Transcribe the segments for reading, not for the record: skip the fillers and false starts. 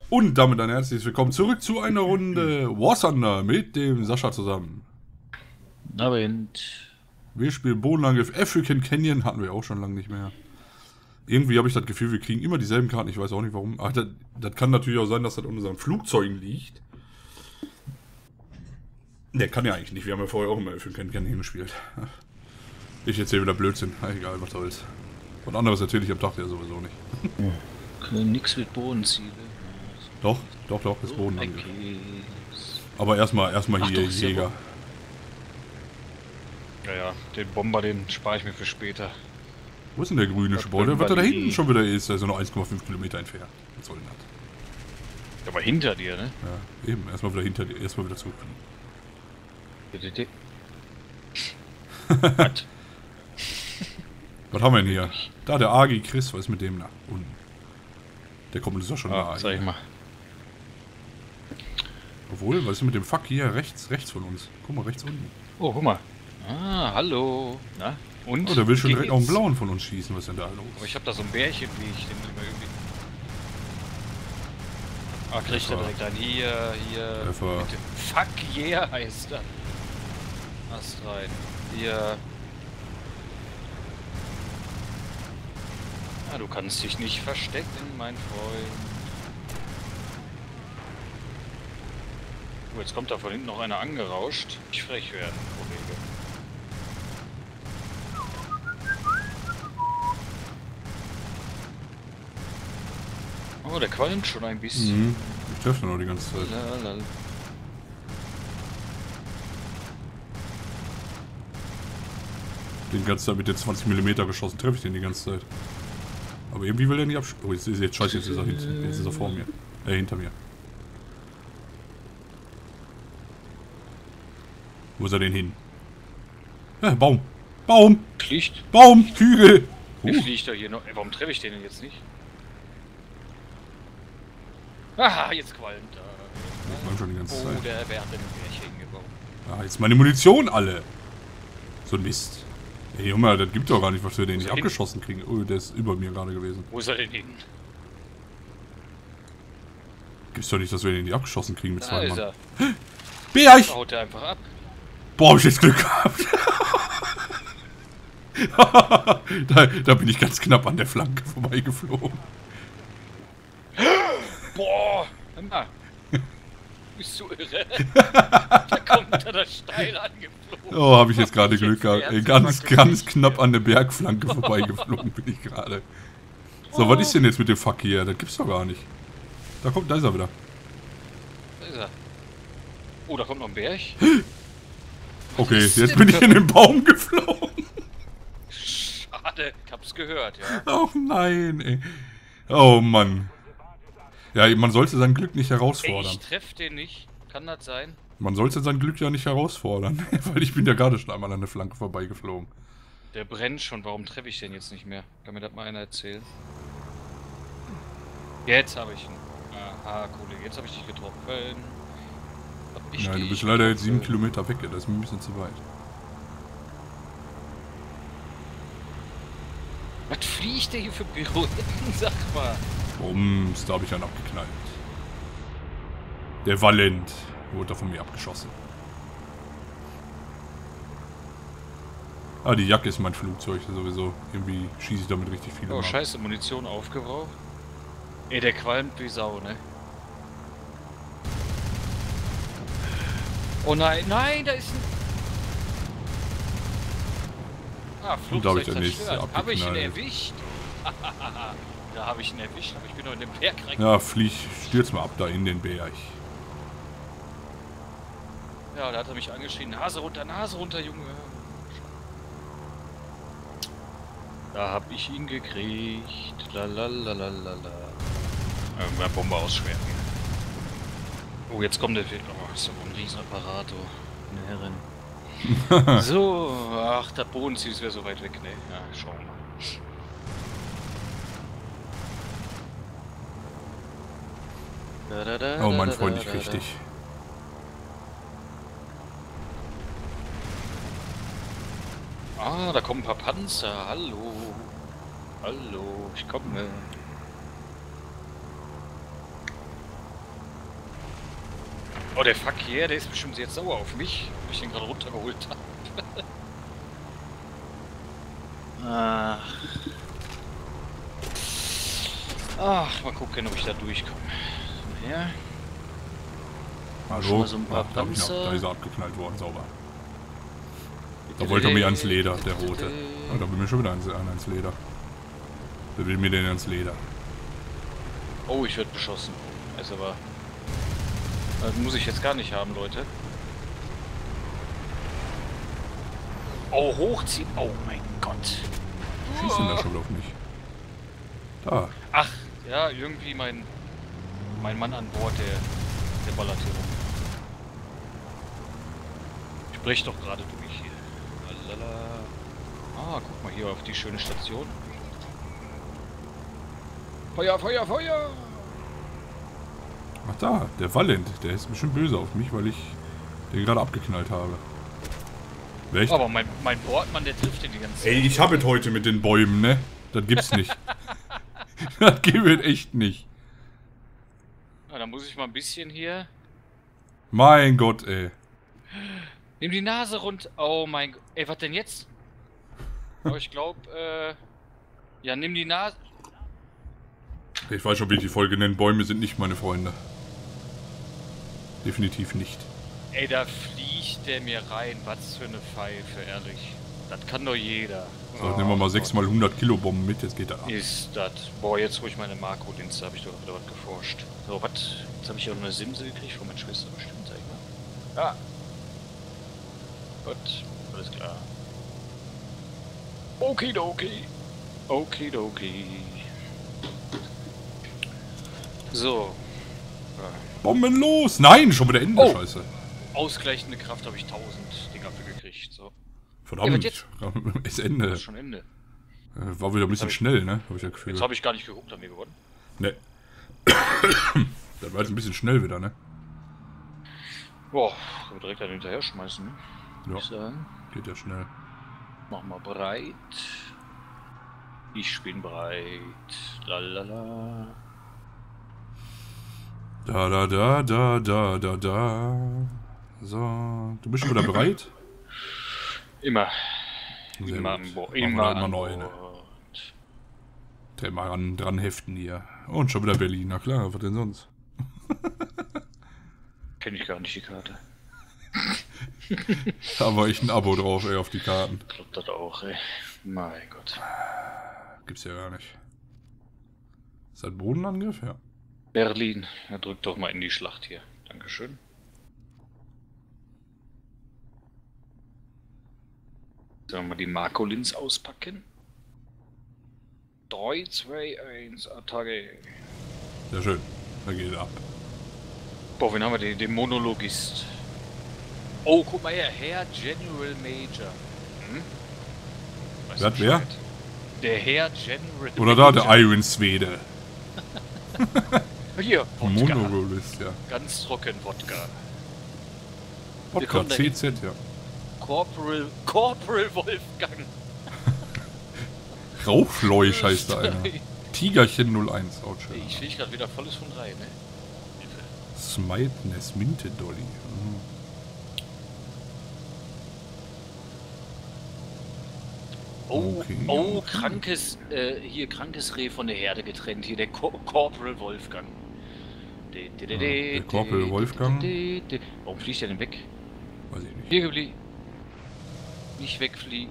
Und damit ein herzliches Willkommen zurück zu einer Runde War Thunder mit dem Sascha zusammen. Abend. Wir spielen Bodenangriff. African Canyon hatten wir auch schon lange nicht mehr. Irgendwie habe ich das Gefühl, wir kriegen immer dieselben Karten. Ich weiß auch nicht warum. Ach, das kann natürlich auch sein, dass das unter unseren Flugzeugen liegt. Ne, kann ja eigentlich nicht. Wir haben ja vorher auch immer African Canyon gespielt. Ich erzähle wieder Blödsinn. Egal, was soll's. Was anderes erzähle ich am Tag ja sowieso nicht. Nix mit Bodenziele. Doch, ist Bodenangriff. Aber erstmal hier Jäger. Ja, den Bomber, den spare ich mir für später. Wo ist denn der grüne Gebäude? Was da hinten schon wieder ist, der ist ja noch 1,5 Kilometer entfernt. Was soll denn das? Aber hinter dir, ne? Ja, eben. Erstmal wieder hinter dir, erstmal wieder zurückfliegen. Was? Was haben wir denn hier? Da, der Agi Chris, was ist mit dem da? Unten. Der kommt uns doch schon nahe. Sag ich mal. Obwohl, was ist mit dem Fuck hier? Rechts von uns. Guck mal, rechts unten. Oh, guck mal. Ah, hallo. Na? Und? Oh, der will schon direkt auf den Blauen von uns schießen. Was ist denn da los? Aber ich hab da so ein Bärchen, wie ich den immer irgendwie... Ah, kriegt er direkt ein. Hier. Bitte. Fuck yeah heißt er. Ast rein. Hier. Ah, du kannst dich nicht verstecken, mein Freund. Oh, jetzt kommt da von hinten noch einer angerauscht. Nicht frech werden, Kollege. Oh, der qualmt schon ein bisschen. Mhm. Ich treffe noch die ganze Zeit. Lalala. Den ganzen Zeit mit den 20 mm geschossen, treffe ich den die ganze Zeit. Aber irgendwie will er nicht abschießen. Oh, jetzt scheiße, jetzt ist er hinten. Jetzt ist er vor mir. Hinter mir. Wo ist er denn hin? Baum! Baum! Fliegt? Baum! Hügel! Wer fliegt da hier noch? Warum treffe ich den denn jetzt nicht? Ah, jetzt qualmt er. Ich war schon die ganze Oh, Zeit. der wäre dem Bärchen gebaut. Ah, jetzt meine Munition alle! So ein Mist. Ey Junge, das gibt doch gar nicht, was wir den nicht abgeschossen kriegen. Oh, der ist über mir gerade gewesen. Wo ist er denn hin? Gibt's doch nicht, dass wir den nicht abgeschossen kriegen mit Da zwei ist Mann. er. Berg! Da haut er einfach ab. Boah, hab ich jetzt Glück gehabt. da bin ich ganz knapp an der Flanke vorbeigeflogen. Boah! Hör mal. Bist du irre? Da kommt er da steil angeflogen. Oh, habe ich jetzt gerade Ich Glück jetzt gehabt. Ey, ganz knapp an der Bergflanke vorbeigeflogen bin ich gerade. So, was ist denn jetzt mit dem Fuck hier? Das gibt's doch gar nicht. Da ist er wieder. Da ist er. Oh, da kommt noch ein Berg. Okay, jetzt bin ich in den Baum geflogen. Schade, ich hab's gehört, ja. Oh nein, ey. Oh Mann. Ja, man sollte sein Glück nicht Ey, herausfordern. ich treff den nicht. Kann das sein? Man sollte sein Glück ja nicht herausfordern. Weil ich bin ja gerade schon einmal an der Flanke vorbeigeflogen. Der brennt schon. Warum treffe ich den jetzt nicht mehr? Kann mir das mal einer erzählen? Jetzt habe ich ihn. Aha, Kollege, jetzt habe ich dich getroffen. Nein, du bist leider jetzt 7 Kilometer weg. Das ist mir ein bisschen zu weit. Was fliegt der hier für Pirouetten? Sag mal. Bums, da habe ich einen abgeknallt. Der Valent wurde da von mir abgeschossen. Ah, die Jacke ist mein Flugzeug sowieso. Irgendwie schieße ich damit richtig viele Oh, ab. scheiße, Munition aufgebraucht. Ey, der qualmt wie Sau, ne? Oh nein, nein, da ist ein... Ah, Und da habe ich Flugzeug der nächste zerstört. Habe ich ihn abgeknallt. erwischt? Da habe ich ihn erwischt, aber ich bin noch in den Berg rein. Ja, stürz mal ab da in den Berg. Ja, da hat er mich angeschrien. Nase runter, Junge. Da hab ich ihn gekriegt. Lalalala. Mal Bombe ausschweren. Oh, jetzt kommt der Film. Oh, ist doch ein Riesenapparat, oh. Eine Herrin. So, ach, der Bodenziel ist ja so weit weg, ne? Ja, schauen wir mal. Oh mein Freund, ich krieg dich. Ah, da kommen ein paar Panzer. Hallo. Hallo, ich komme. Oh, der Verkehr, der ist bestimmt jetzt sauer auf mich, weil ich den gerade runtergeholt habe. Ach, mal gucken, ob ich da durchkomme. Ja. Schon Hallo? mal so ein paar Da Panzer. ist er abgeknallt worden, sauber. Da wollte er mir ans Leder, der Rote. Ah, da will mir schon wieder einer ans Leder. Der will mir den ans Leder. Oh, ich werde beschossen. Ist aber... Das muss ich jetzt gar nicht haben, Leute. Oh, hochziehen. Oh mein Gott. Schießt denn da schon auf mich? Da. Ach, ja, irgendwie mein Mann an Bord, der ballert hier rum. Ich brech doch gerade durch hier. Lalala. Ah, guck mal hier auf die schöne Station. Feuer, Feuer, Feuer! Ach da, der Valent. Der ist bestimmt böse auf mich, weil ich den gerade abgeknallt habe. Echt? Aber mein Bordmann, der trifft den die ganze Zeit. Ey, ich habe es heute mit den Bäumen, ne? Das gibt's nicht. Das gibt es echt nicht. Na, da muss ich mal ein bisschen hier... Mein Gott, ey. Nimm die Nase rund. Oh mein Gott. Ey, was denn jetzt? Oh, ich glaube, ja, nimm die Nase... Ich weiß schon, wie ich die Folge nenne. Bäume sind nicht meine Freunde. Definitiv nicht. Ey, da fliegt der mir rein. Was für eine Pfeife, ehrlich. Das kann doch jeder. So, nehmen wir mal 6 mal 100 Kilo Bomben mit, jetzt geht er ab. Ist das. Boah, jetzt hol ich meine Marco-Dienste, da habe ich doch wieder was geforscht. So, was? Jetzt habe ich ja noch eine Simse gekriegt von meiner Schwester bestimmt, sag ich mal. Ja. Gut, alles klar. Okidoki. Okidoki. So. Ja. Bomben los! Nein, schon wieder Ende, Oh. Scheiße. Ausgleichende Kraft habe ich 1000 Dinger für gekriegt. So. Verdammt, Ja, was jetzt? ist Ende. Das ist schon Ende. War wieder ein bisschen schnell, ne? Hab ich ja Gefühl. Jetzt habe ich gar nicht geguckt, haben wir gewonnen. Ne. Das war jetzt ein bisschen schnell wieder, ne? Boah, können wir direkt einen hinterher schmeißen, ne? Ja, Würde ich sagen. geht ja schnell. Mach mal breit. Ich bin breit. Lalala. Da. So, du bist schon wieder bereit? Immer. Sehr Immer gut. an Bord. Machen wir Immer halt mal an neu, ne? Bord. Dran heften hier. Und schon wieder Berlin, na klar, was denn sonst? Kenn ich gar nicht die Karte. Da war ich ein Abo drauf, ey, auf die Karten. Ich glaub das auch, ey. Mein Gott. Gibt's ja gar nicht. Ist das ein Bodenangriff? Ja. Berlin. Ja, drück doch mal in die Schlacht hier. Dankeschön. Sollen wir mal die Marco-Linz auspacken? 3, 2, 1, Attacke. Sehr schön. Da geht er ab. Boah, wen haben wir? Den Monologist. Oh, guck mal her. Herr General Major. Hm? Weißt Wer du hat wer? Bescheid? Der Herr General Oder da, der Iron Swede. Hier, Wodka. Monologist, ja. Ganz trocken Wodka. Wodka, kommen da CZ, ja. Corporal Wolfgang. Rauchfleusch heißt da einer. Tigerchen 01, auch schön. Ich krieg gerade wieder volles von 3, ne? Hilfe. Smiteness Minte Dolly. Mhm. Oh, Okay. oh, krankes Reh von der Herde getrennt. Hier der Corporal Wolfgang. Der Corporal Wolfgang? Warum fliegt der denn weg? Weiß ich nicht. Hier geblieben. Nicht wegfliegen.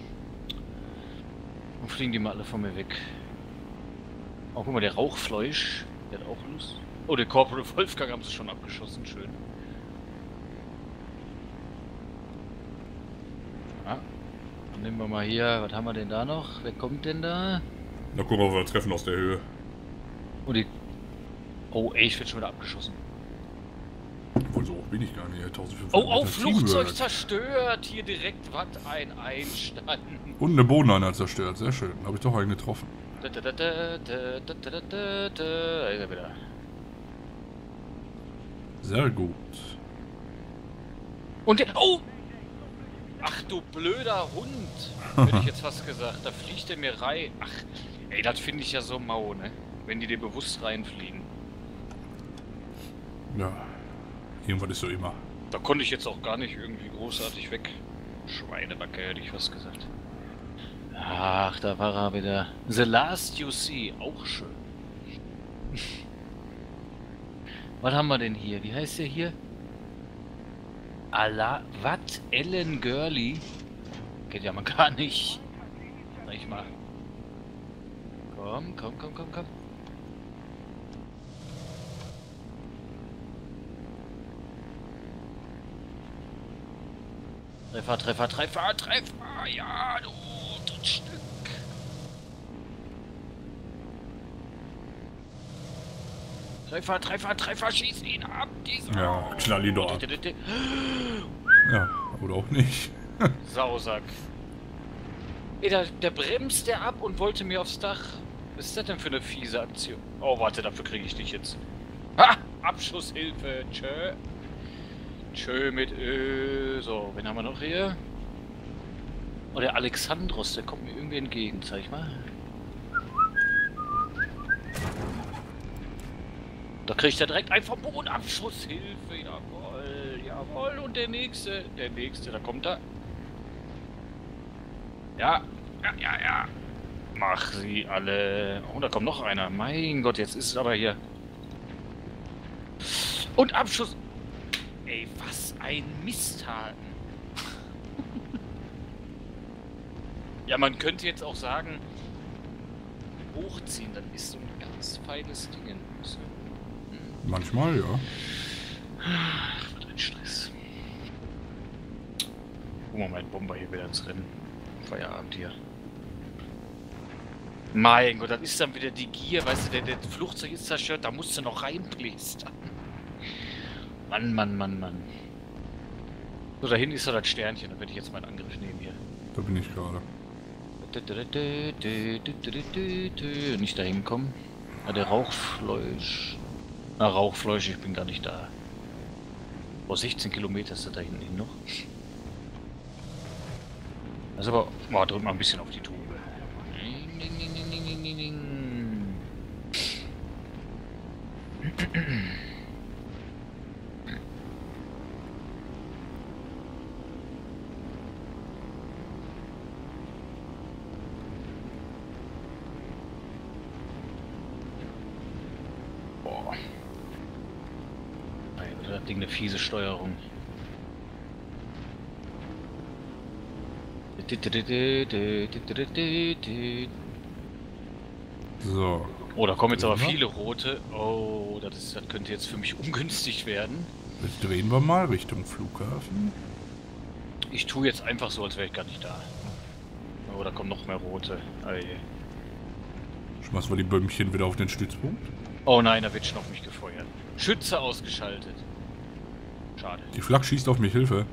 Warum fliegen die mal alle von mir weg? Oh, guck mal, der Rauchfleisch. Der hat auch Lust. Oh, der Corporal Wolfgang haben sie schon abgeschossen. Schön. Ah. Dann nehmen wir mal hier. Was haben wir denn da noch? Wer kommt denn da? Na, guck mal, wir treffen aus der Höhe. Oh, die... Oh, ey, ich werde schon wieder abgeschossen. Wohl so hoch bin ich gar nicht. 1500 Oh, Meter Flugzeug Teamwork. zerstört. Hier direkt, was ein Einstand. Und eine Bodeneinheit zerstört. Sehr schön. Habe ich doch einen getroffen. Da ist er wieder. Sehr gut. Und der... Oh! Ach du blöder Hund! Hätte ich jetzt fast gesagt. Da fliegt der mir rein. Ach, ey, das finde ich ja so mau, ne? Wenn die dir bewusst reinfliegen. Ja. Irgendwas ist so immer. Da konnte ich jetzt auch gar nicht irgendwie großartig weg. Schweinebacke hätte ich was gesagt. Ach, da war er wieder. The Last You See, auch schön. Was haben wir denn hier? Wie heißt der hier? Was? Ellen Gurley? Geht ja mal gar nicht. Sag ich mal. Komm. Treffer! Ja, du Stück! Treffer, schieß ihn ab! Ja, knall ihn doch ab. Ja, oder auch nicht. Sausack. Ey, der bremst der ab und wollte mir aufs Dach. Was ist das denn für eine fiese Aktion? Oh, warte, dafür kriege ich dich jetzt. Ha! Abschusshilfe! Tschö mit Ö. So, wen haben wir noch hier? Oh, der Alexandros, der kommt mir irgendwie entgegen, zeig ich mal. Da kriegt er direkt ein Verbot. Abschusshilfe, jawohl. Und der nächste, da kommt er. Ja. Mach sie alle. Oh, da kommt noch einer. Mein Gott, jetzt ist es aber hier. Und Abschuss. Ey, was ein Misttaten. Ja, man könnte jetzt auch sagen, hochziehen, dann ist so ein ganz feines Ding. Manchmal, ja. Ach, was ein Stress. Guck mal, mein Bomber hier wieder ins Rennen. Feierabend hier. Mein Gott, das ist dann wieder die Gier, weißt du, der Flugzeug ist zerstört, da musst du noch reinblästern. Mann. So, da hinten ist doch das Sternchen, da werde ich jetzt meinen Angriff nehmen hier. Da bin ich gerade. Nicht da hinkommen. Ah, der Rauchfleusch. Na, Rauchfleusch, ich bin gar nicht da. Oh, 16 Kilometer ist das da hinten hin noch. Also aber, drück mal ein bisschen auf die Tube. Boah. Das Ding eine fiese Steuerung. So. Oh, da kommen jetzt aber viele rote. Oh, das könnte jetzt für mich ungünstig werden. Jetzt drehen wir mal Richtung Flughafen. Ich tue jetzt einfach so, als wäre ich gar nicht da. Oh, da kommen noch mehr rote. Ei. Schmeißen wir die Bömmchen wieder auf den Stützpunkt. Oh nein, da wird schon auf mich gefeuert. Schütze ausgeschaltet. Schade. Die Flak schießt auf mich, Hilfe.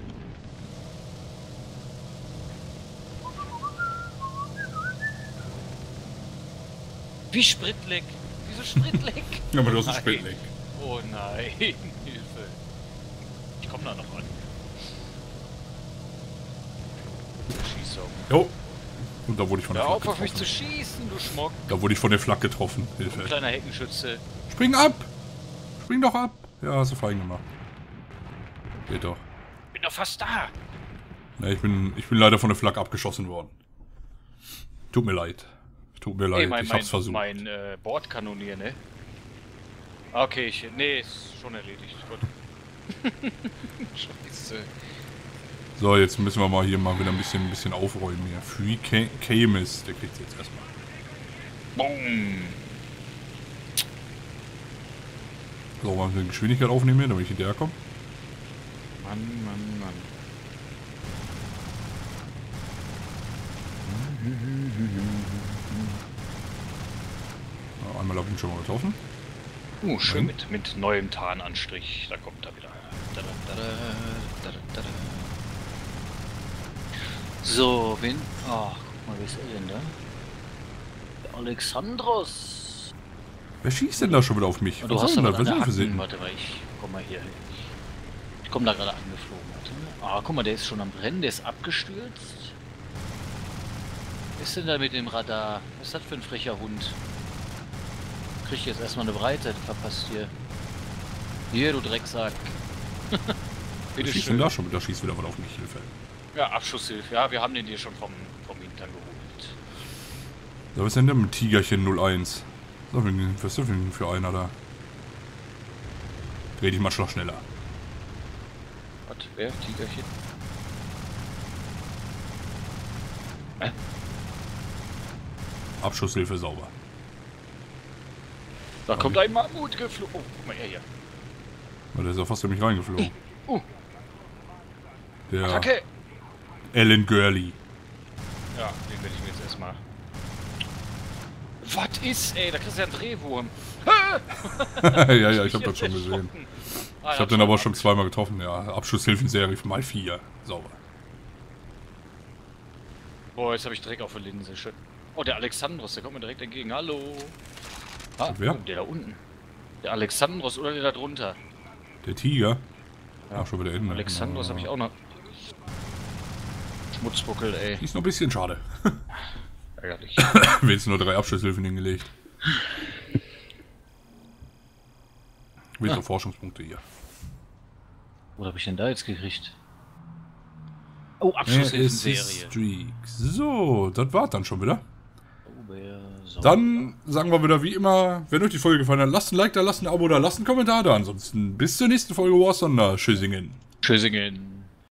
Wie Spritleck. Wieso Spritleck? Ja, aber du hast ein Nein. Spritleck. Oh nein, Hilfe. Ich komme da noch an. Schieß auf mich. Jo. Und da wurde ich von der Hör Flak auf mich zu getroffen. schießen, du Schmock. Da wurde ich von der Flak getroffen. Du Hilfe. kleiner Heckenschütze. Spring ab! Spring doch ab! Ja, hast du fein gemacht. Geht doch. Bin doch fast da. Ja, ich bin leider von der Flak abgeschossen worden. Tut mir leid. Ey, ich hab's versucht. Mein Bordkanonier, ne? Okay, nee, ist schon erledigt. Gut. Scheiße. So, jetzt müssen wir mal hier mal wieder ein bisschen aufräumen hier. Free Camus, der kriegt's jetzt erstmal. Boom. So, mal eine Geschwindigkeit aufnehmen hier, damit ich hinterherkomme. Mann. Ja, einmal auf den schon mal getroffen. Schön mit neuem Tarnanstrich. Da kommt er wieder. So, wen? Ach, guck mal, wer ist er denn da? Der Alexandros. Wer schießt denn da schon wieder auf mich? Du Was hast soll aber denn das? deine Was ist Hacken. denn Warte mal, ich komm mal hier hin. Ich komm da gerade angeflogen. Warte. Guck mal, der ist schon am Brennen. Der ist abgestürzt. Was ist denn da mit dem Radar? Was ist das für ein frecher Hund? Krieg jetzt erstmal eine Breite, verpasst hier. Hier, du Drecksack. Bitte Schießt denn da schon mit? Da schießt wieder was auf mich, Hilfe. Ja, Abschusshilfe. Ja, wir haben den dir schon vom Hintern geholt. So, was ist denn mit Tigerchen 01? Was ist das denn für einer da? Dreh dich mal schneller. Was? Wer? Tigerchen? Abschusshilfe sauber. Da kommt ein Mammut geflogen. Oh, guck mal her hier. Der ist ja fast in mich reingeflogen. Der Attacke! Alan Gurley. Ja, den werde ich mir jetzt erstmal. Was ist, ey? Da kriegst du ja einen Drehwurm. ja, ich hab das schon gesehen. Ich hab den aber schon zweimal getroffen, ja. Abschusshilfenserie mal 4. Sauber. Boah, jetzt habe ich Dreck auf der Linse. Schön. Oh, der Alexandros, der kommt mir direkt entgegen. Hallo. Ah, wer? oh, der da unten. Der Alexandros oder der da drunter. Der Tiger? Ja. Ach, schon wieder Ende. Alexandros habe ich auch noch. Schmutzbuckel, ey. Ist noch ein bisschen schade. Ärgerlich. Wenigstens nur 3 Abschusshilfen hingelegt. Wie so Forschungspunkte hier. Wo habe ich denn da jetzt gekriegt? Oh, Abschusshilfenserie. Streaks. So, das war's dann schon wieder. So. Dann sagen wir wieder wie immer, wenn euch die Folge gefallen hat, lasst ein Like da, lasst ein Abo da, lasst einen Kommentar da. Ansonsten bis zur nächsten Folge War Thunder. Tschüssingen. Tschüssingen.